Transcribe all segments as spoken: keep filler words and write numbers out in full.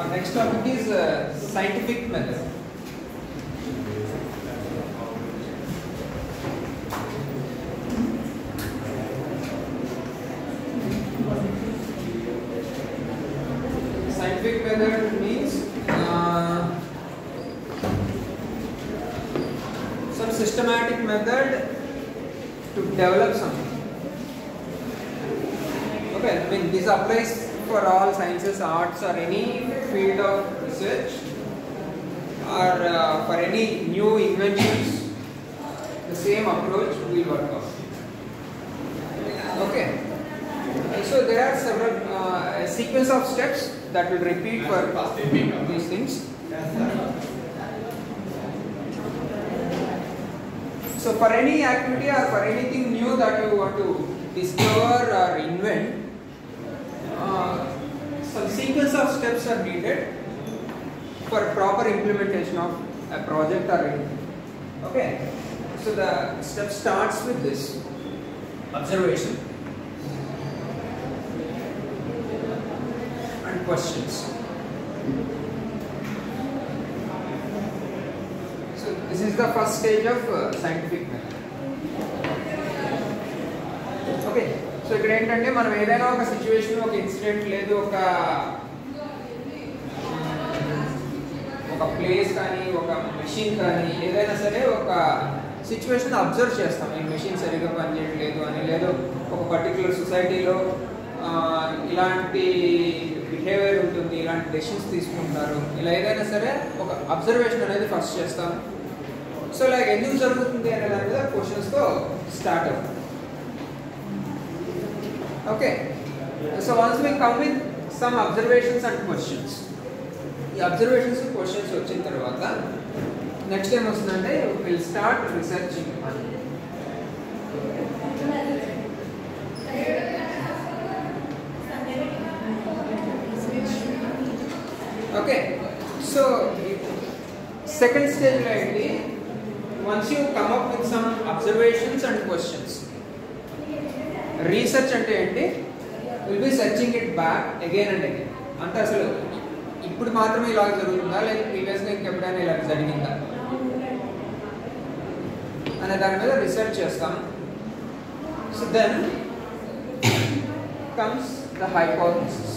next topic is uh, scientific method. Scientific method means uh, some systematic method to develop something. Okay, I mean this applies for all sciences, arts, or any field of research, or uh, for any new inventions. The same approach will work out. Okay. So there are several uh, a sequence of steps that will repeat for these things. So for any activity or for anything new that you want to discover or invent, uh, some sequence of steps are needed for proper implementation of a project or anything. Okay. So the step starts with this observation and questions. So this is the first stage of uh, scientific method. Okay. So ఇక్కడ ఏంటంటే మనం ఏదైనా ఒక situation, ఒక incident, లేదు ఒక ఒక place కానీ, ఒక మెషిన్ కానీ, ఏదైనా సరే ఒక సిచ్యువేషన్ అబ్జర్వ్ చేస్తాం. ఈ మెషిన్ సరిగ్గా పనిచేయట్లేదు అని, లేదు ఒక పర్టికులర్ సొసైటీలో ఇలాంటి బిహేవియర్ ఉంటుంది, ఇలాంటి డెసిషన్స్ తీసుకుంటారు, ఇలా ఏదైనా సరే ఒక అబ్జర్వేషన్ అనేది ఫస్ట్ చేస్తాం. సో లైక్ ఎందుకు జరుగుతుంది అనే దాని మీద క్వశ్చన్స్తో స్టార్ట్ అవుతుంది. Okay. So once we come with some observations and questions. ఈ అబ్జర్వేషన్స్ క్వశ్చన్స్ వచ్చిన తర్వాత నెక్స్ట్ ఏం వస్తుందంటే will start researching. Okay. So second స్టేజ్లో ఏంటి, once you come up with some observations and questions. Research అంటే ఏంటి, will be searching it back again and again. అంటే అసలు ఇప్పుడు మాత్రమే ఇలా జరుగుతుందా, లేదా ప్రీవియస్గా ఇంకెప్పుడైనా ఇలా జరిగిందా అనే దాని మీద రీసెర్చ్ చేస్తాం. So then comes the hypothesis.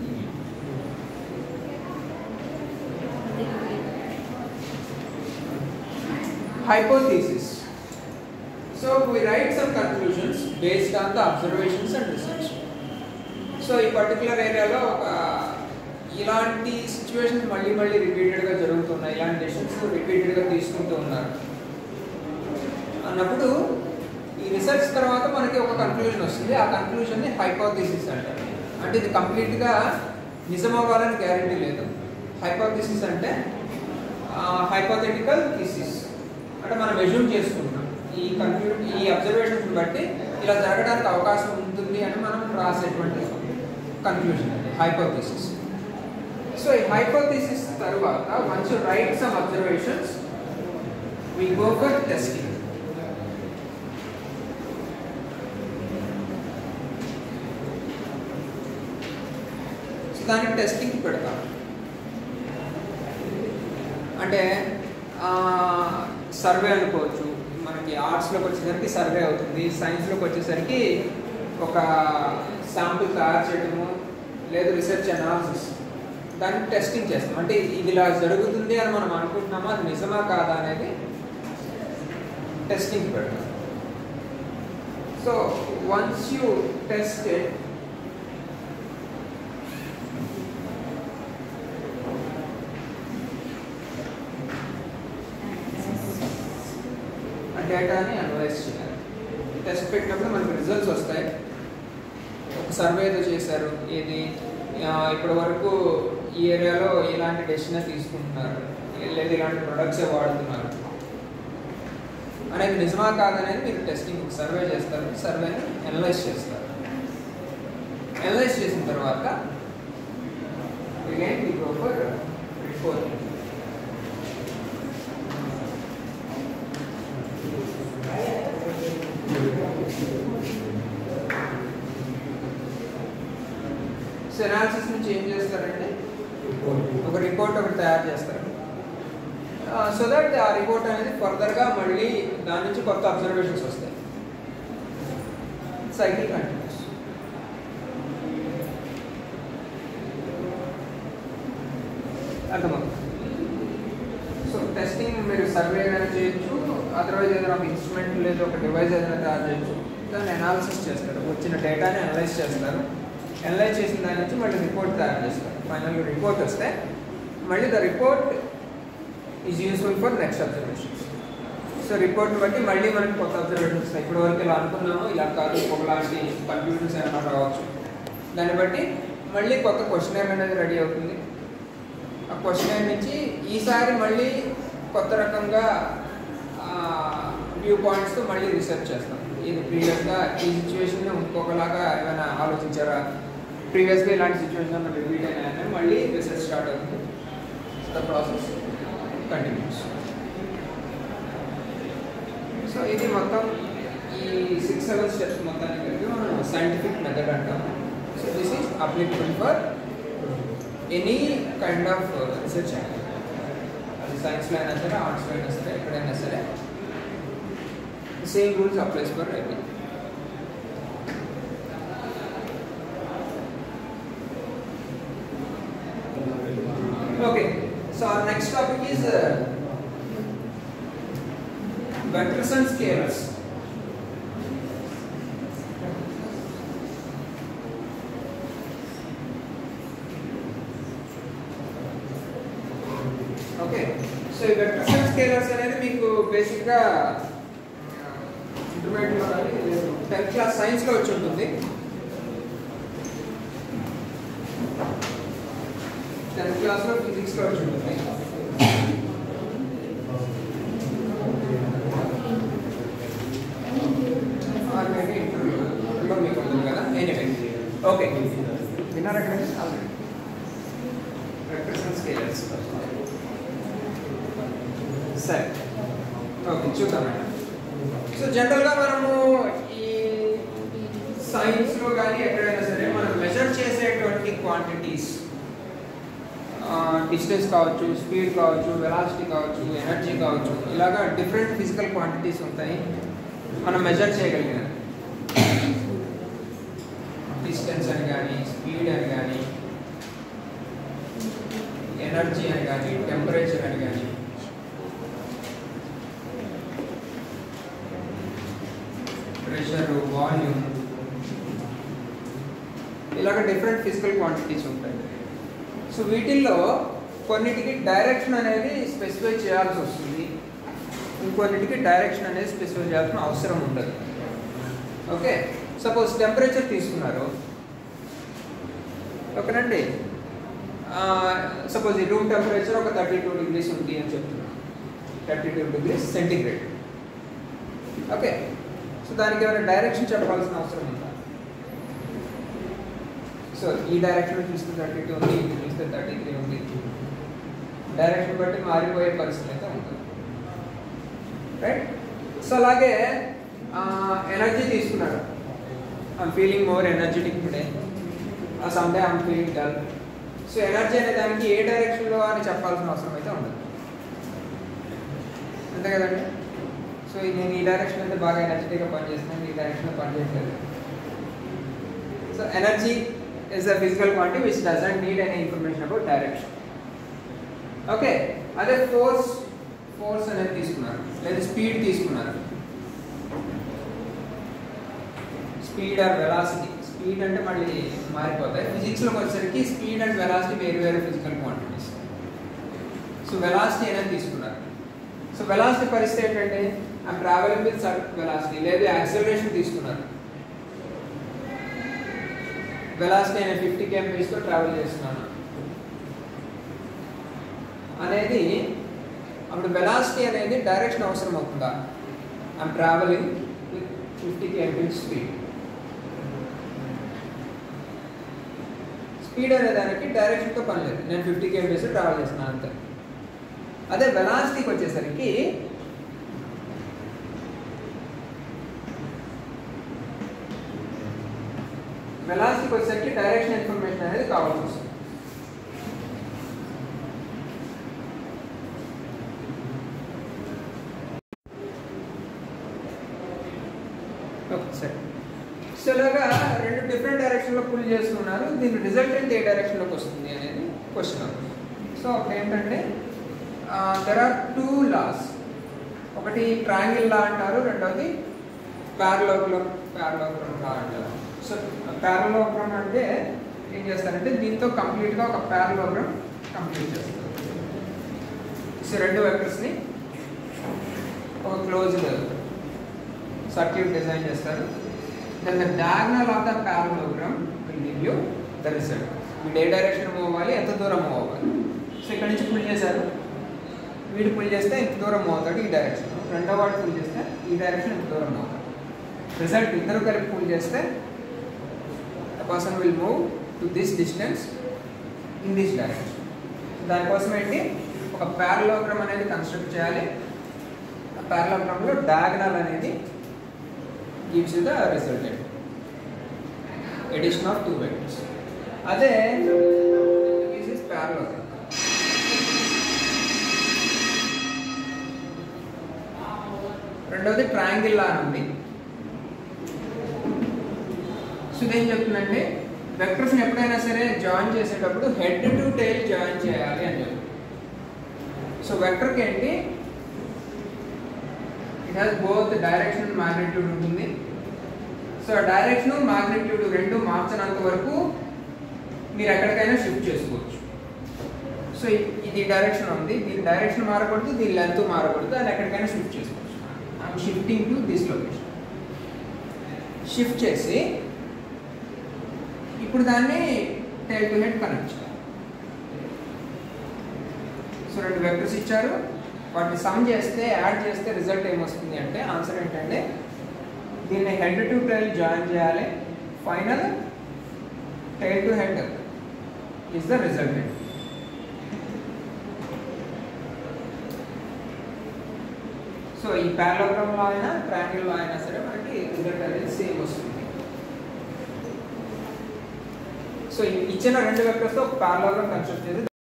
Hypothesis. So we write some conclusions based on the observations and research. So ఈ పర్టికులర్ ఏరియాలో ఒక ఇలాంటి సిచ్యువేషన్స్ మళ్ళీ మళ్ళీ రిపీటెడ్గా జరుగుతున్నాయి, ఇలాంటి డెసిషన్స్ రిపీటెడ్గా తీసుకుంటూ ఉన్నారు అన్నప్పుడు ఈ రీసెర్చ్ తర్వాత మనకి ఒక కన్క్లూజన్ వస్తుంది. ఆ కన్క్లూజన్ని హైపోథెసిస్ అంటారు. అంటే ఇది కంప్లీట్గా నిజమవ్వాలని గ్యారంటీ లేదు. హైపోథెసిస్ అంటే హైపోథెటికల్ థీసిస్, అంటే మనం ఎజ్యూమ్ చేసుకుంటున్నాం ఈ కన్క్లూ ఈ అబ్జర్వేషన్స్ బట్టి ఇలా జరగడానికి అవకాశం ఉంటుంది అని మనం రాసేటువంటి కన్క్లూజన్ అది హైపోథెసిస్. సో ఈ హైపోథెసిస్ తర్వాత once you write some observations we go for testing. So దానికి టెస్టింగ్ పెడతాం. అంటే సర్వే అనుకోవచ్చు, మనకి ఆర్ట్స్లోకి వచ్చేసరికి సర్వే అవుతుంది, సైన్స్లోకి వచ్చేసరికి ఒక శాంపుల్ తయారు చేయడము, లేదు రీసెర్చ్ అనాలిసిస్, దాన్ని టెస్టింగ్ చేస్తాం. అంటే ఇది ఇలా జరుగుతుంది అని మనం అనుకుంటున్నామా, అది నిజమా కాదా అనేది టెస్టింగ్ పెడతాం. So once you test it, డేటాని అనలైజ్ చేయాలి. టెస్ట్ పెట్టినప్పుడు మనకు రిజల్ట్స్ వస్తాయి. ఒక సర్వే ఏదో చేశారు, ఏది ఇప్పటి వరకు ఈ ఏరియాలో ఇలాంటి డెసిషన్ తీసుకుంటున్నారు, లేదా ఇలాంటి ప్రొడక్ట్సే వాడుతున్నారు అనేది నిజమా కాదనేది మీరు టెస్టింగ్ సర్వే చేస్తారు, సర్వేని అనలైజ్ చేస్తారు. అనలైజ్ చేసిన తర్వాత again we go for reporting. So analysis నుంచి ఏం చేస్తారంటే ఒక రిపోర్ట్ ఒకటి తయారు చేస్తారు. సో దట్ ఆ రిపోర్ట్ అనేది ఫర్దర్గా మళ్ళీ దాని నుంచి కొత్త అబ్జర్వేషన్స్ వస్తాయి. Cycle continues. అర్థమవుతుంది. సో టెస్టింగ్ మీరు సర్వే ఏదైనా చేయొచ్చు, అదర్వైజ్ ఏదైనా ఒక ఇన్స్ట్రుమెంట్ లేదా ఒక డివైస్ ఏదైనా తయారు చేయొచ్చు. దాన్ని అనాలిసిస్ చేస్తారు, వచ్చిన డేటాని అనలైజ్ చేస్తారు. అనలైజ్ చేసిన దాని నుంచి మళ్ళీ రిపోర్ట్ తయారు చేస్తారు. ఫైనల్గా రిపోర్ట్ వస్తే మళ్ళీ the report is useful for next observations. So రిపోర్ట్ని బట్టి మళ్ళీ మనకి కొత్త అబ్జర్వేషన్స్ వస్తాయి. ఇప్పటి వరకు ఇలా అనుకున్నాము, ఇలా కాదు, ఒకలాంటి కన్ఫ్యూజన్స్ ఏమైనా రావచ్చు. దాన్ని బట్టి మళ్ళీ కొత్త క్వశ్చనర్ అనేది రెడీ అవుతుంది. ఆ క్వశ్చనర్ నుంచి ఈసారి మళ్ళీ కొత్త రకంగా వ్యూ పాయింట్స్తో మళ్ళీ రీసెర్చ్ చేస్తాం. ఇది ప్రీవియస్గా ఈ సిచ్యువేషన్ ఇంకొకలాగా ఏమైనా ఆలోచించారా, ప్రీవియస్గా ఇలాంటి సిచ్యువేషన్ రిపీట్ అయినా మళ్ళీ రీసెర్చ్ స్టార్ట్ అవుతుంది. The process continues. సో ఇది మొత్తం ఈ సిక్స్ సెవెన్ స్టెప్స్ మొత్తాన్ని కలిపి మనం సైంటిఫిక్ మెథడ్ అంటాం. So this is applicable for any kind of research. అది సైన్స్లో అయినా సరే, ఆర్ట్స్లో అయినా సరే, ఎక్కడైనా సరే same rules applies for everything. Okay, so our next topic is uh, vectors and scalars. Okay, so vectors and scalars అనేది మీకు బేసిక్గా ఇంటర్మీడియట్లో కానీ టెన్త్ క్లాస్ సైన్స్లో వచ్చి ఉంటుంది. టెన్త్ క్లాస్లో ఫిజిక్స్లో వచ్చి ఉంటుంది. మేబీ ఇంటర్వ్యూలో మీకు ఉంటుంది కదా. ఎనీవే, ఓకే, విన్నారా కదా ఆల్రెడీ వెక్టర్స్ అండ్ స్కేలర్స్. సరే, ఓకే, చూద్దామండి. సో జనరల్గా మనము ఈ సైన్స్లో కానీ ఎక్కడైనా సరే మనం మెజర్ చేసేటువంటి క్వాంటిటీస్, డిస్టెన్స్ కావచ్చు, స్పీడ్ కావచ్చు, వెలాసిటీ కావచ్చు, ఎనర్జీ కావచ్చు, ఇలాగా డిఫరెంట్ ఫిజికల్ క్వాంటిటీస్ ఉంటాయి మనం మెజర్ చేయగలిగినది. డిస్టెన్స్ అని కానీ, స్పీడ్ అని కానీ, ఎనర్జీ అని కానీ, టెంపరేచర్ అని కానీ, ప్రెషర్, వాల్యూమ్, ఇలాగ డిఫరెంట్ ఫిజికల్ క్వాంటిటీస్ ఉంటాయి. సో వీటిల్లో కొన్నిటికి డైరెక్షన్ అనేది స్పెసిఫై చేయాల్సి వస్తుంది, ఇంకొన్నిటికి డైరెక్షన్ అనేది స్పెసిఫై చేయాల్సిన అవసరం ఉండదు. ఓకే, సపోజ్ టెంపరేచర్ తీసుకున్నారు, ఓకేనండి. సపోజ్ ఈ రూమ్ టెంపరేచర్ ఒక థర్టీ టూ డిగ్రీస్ ఉంది అని చెప్తున్నాను, thirty two degrees centigrade. Okay, so దానికి ఏమైనా డైరెక్షన్ చెప్పాల్సిన అవసరం ఉందా? సో ఈ డైరెక్షన్ చూస్తే థర్టీ టూ ఉంది, ఇది చూస్తే థర్టీ త్రీ ఉంది. డైరెక్షన్ బట్టి మారిపోయే పరిస్థితి అయితే ఉంటుంది, రైట్? సో అలాగే ఎనర్జీ తీసుకున్నాడు. I'm feeling more energetic today, some day I'm feeling dull. So energy అనే దానికి ఏ డైరెక్షన్లో అని చెప్పాల్సిన అవసరం అయితే ఉండదు, అంతే కదండి. సో నేను ఈ డైరెక్షన్ అయితే బాగా ఎనర్జెటిక్గా పనిచేస్తున్నాను, ఈ డైరెక్షన్లో పనిచేయట్లేదు. So energy is a physical quantity which doesn't need any information about direction. Okay, అదే ఫోర్స్ ఫోర్స్ అనేది తీసుకున్నారు, లేదా స్పీడ్ తీసుకున్నారు. స్పీడ్ ఆర్ వెలాసిటీ, స్పీడ్ అంటే మళ్ళీ మారిపోతాయి. ఫిజిక్స్లోకి వచ్చేసరికి స్పీడ్ అండ్ వెలాసిటీ వేరు వేరు ఫిజికల్ క్వాంటిటీస్. సో వెలాసిటీ అనేది తీసుకున్నారు. సో వెలాసిటీ పరిస్థితి ఏంటంటే I'm travelling with certain velocity, లేదా యాక్సిలరేషన్ తీసుకున్నారు. వెలాసిటీ నేను ఫిఫ్టీ కిలోమీటర్స్తో ట్రావెల్ చేస్తున్నాను అనేది, అప్పుడు వెలాసిటీ అనేది డైరెక్షన్ అవసరం అవుతుందా? I'm travelling with fifty kilometres speed. Speed అనే దానికి డైరెక్షన్తో పని లేదు, నేను ఫిఫ్టీ కిలోమీటర్స్ ట్రావెల్ చేస్తున్నాను అంతే. అదే వెలాసిటీకి వచ్చేసరికి వెలాసిటీకి వచ్చేసరికి డైరెక్షన్ ఇన్ఫర్మేషన్ అనేది కావాల్సి వస్తుంది. ఓకే సరే. సో ఇలాగా రెండు డిఫరెంట్ డైరెక్షన్లో పుల్ చేస్తున్నారు. దీని రిజల్టెంట్ ఏ డైరెక్షన్లోకి వస్తుంది అనేది క్వశ్చన్ అవుతుంది. సో అప్పుడు ఏంటంటే దెర్ ఆర్ టూ లాస్. ఒకటి ట్రయాంగిల్ లా అంటారు, రెండవది ప్యారలోగ్రామ్ ప్యారలోగ్రామ్ లా అంటారు. సో ప్యారలోగ్రామ్ అంటే ఏం చేస్తారంటే దీంతో కంప్లీట్గా ఒక ప్యారలోగ్రామ్ కంప్లీట్ చేస్తారు. సో రెండు వెక్టర్స్ని ఒక క్లోజ్డ్ సర్క్యూట్ డిజైన్ చేస్తారు. Then the diagonal of the parallelogram will give you the result. వీడు ఏ డైరెక్షన్ మూవ్ అవ్వాలి, ఎంత దూరం మూవ్ అవ్వాలి. సో ఇక్కడ నుంచి పుల్ చేశారు, వీడు పుల్ చేస్తే ఇంత దూరం మూవ్ అవుతాడు ఈ డైరెక్షన్. రెండో వాడు పుల్ చేస్తే ఈ డైరెక్షన్ ఇంత దూరం మూవ్ అవుతాడు. రిజల్ట్ ఇద్దరు కలిపి పుల్ చేస్తే the person will move to this distance in this direction. దానికోసం ఏంటి, ఒక ప్యారలోగ్రామ్ అనేది కన్స్ట్రక్ట్ చేయాలి. ఆ ప్యారలోగ్రామ్లో డయాగ్నల్ అనేది gives you the resultant addition of two vectors. అదే దిస్ ఇస్ ప్యారలోగ్రామ్. రెండవది ట్రయాంగిల్ లా ఉంది. సో ఇదేం చెప్తుందంటే వెక్టర్స్ని ఎప్పుడైనా సరే జాయిన్ చేసేటప్పుడు హెడ్ టు టైల్ జాయిన్ చేయాలి అని చెప్తుంది. సో వెక్టర్కి ఏంటి, it has both direction magnitude ఉంటుంది. సో డైరెక్షన్ మ్యాగ్నిట్యూడ్ రెండు మార్చినంత వరకు మీరు ఎక్కడికైనా షిఫ్ట్ చేసుకోవచ్చు. సో ఇది డైరెక్షన్ ఉంది, దీని డైరెక్షన్ మారకూడదు, దీని లెంత్ మారకూడదు, అది ఎక్కడికైనా షిఫ్ట్ చేసుకోవచ్చు. I'm shifting to this location. Shift చేసి ఇప్పుడు దాన్ని టైల్ టు హెడ్ కనెక్ట్ చేయాలి. సో రెండు వెక్టర్స్ ఇచ్చారు, వాటిని సమ్ చేస్తే యాడ్ చేస్తే రిజల్ట్ ఏమొస్తుంది అంటే ఆన్సర్ ఏంటంటే దీన్ని హెడ్ టు టైల్ జాయిన్ చేయాలి. Final tail to head is the resultant. So ఈ ప్యారలోగ్రామ్లో అయినా ట్రయాంగిల్లో అయినా సరే మనకి రిజల్ట్ అనేది సేమ్ వస్తుంది. సో ఇచ్చిన రెండు వెక్టర్స్తో ప్యారలోగ్రామ్ కన్స్ట్రక్ట్ చేసి